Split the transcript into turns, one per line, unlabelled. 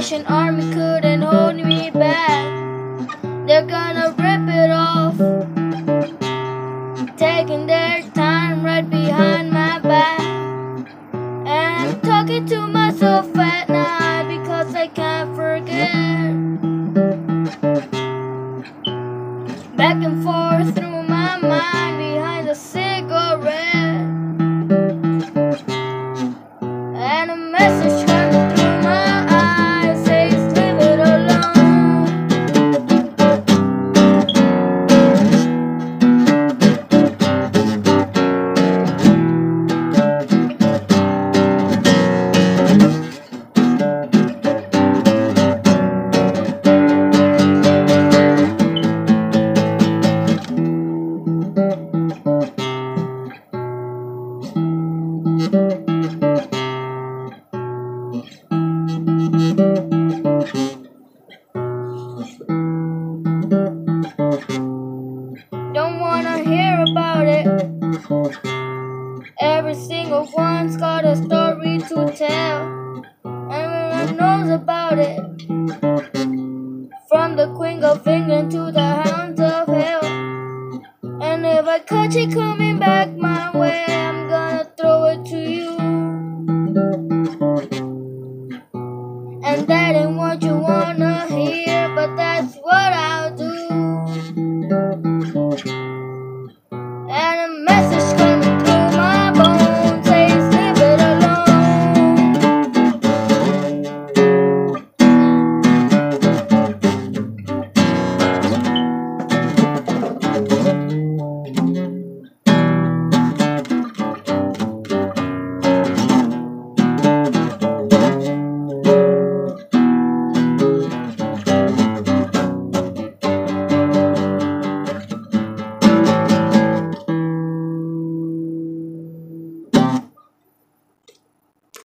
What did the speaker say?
Salvation Army couldn't hold me back. They're gonna rip it off, taking their time right behind my back. And I'm talking to myself at night because I can't forget. Back and forth through my mind behind a cigarette, and a message coming through my eyes says leave it alone. Don't wanna hear about it. Every single one's got a story to tell. Everyone knows about it, from the Queen of England to the Hounds of Hell. And if I catch it coming back my